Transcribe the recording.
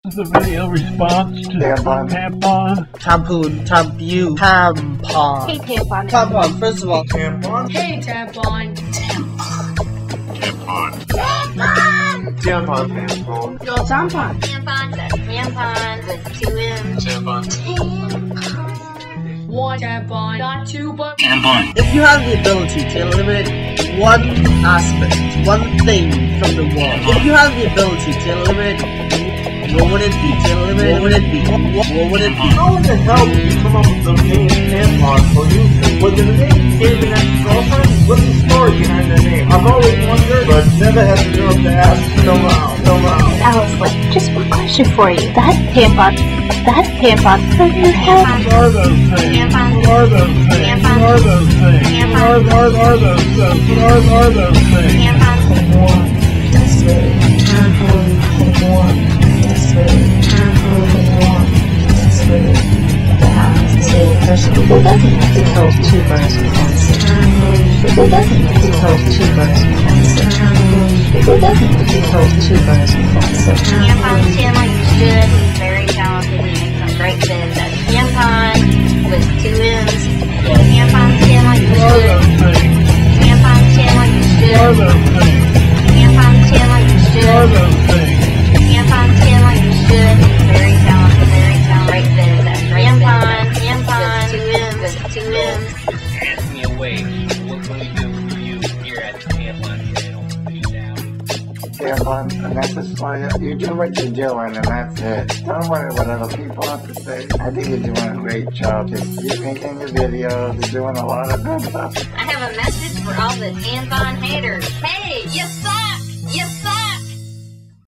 This is a video response to tampon. Tampon. Hey, tampon. Tampon, first of all. Tampon. Hey, tampon. Tampon. Yo, tampon. Tampon, tampon with 2 M's. Tampon. One tampon, not two, but Tampon. If you have the ability to eliminate one aspect, one thing from the world, if you have the ability to eliminate, what would it be? What would it be? How in the hell did you come up with the name Tampon for you? Was it a name gave an ex-girlfriend? What's the story behind the name? I've always wondered, but never had the nerve to ask. Till now. Alice, just one question for you. That tampon from your head. What are those things? What are those things? What are those things? What are those things? What are those things? People doesn't have to kill 2 birds with one stone. People doesn't have to kill 2 birds with one stone. People doesn't have to kill 2 birds with one stone. Tampon chin like you should. He's very talented. He makes some great vids. That's tampon with 2 M's. Tampon chin like you What are should. those things? Tampon chin like you What are should. those things? Tampon chin like you What are should. those things? Tampon chin like you should. He's very talented. Great vids. That's tampon with 2 M's. With 2 M's. Ask me away. What can we do for you here at the Tampon Channel? Peace out. Tampon, and that's just why you do what you're doing, and that's it. Don't worry what other people have to say. I think you're doing a great job. Just keep making your videos. You're doing a lot of good stuff. I have a message for all the tampon haters. Hey, you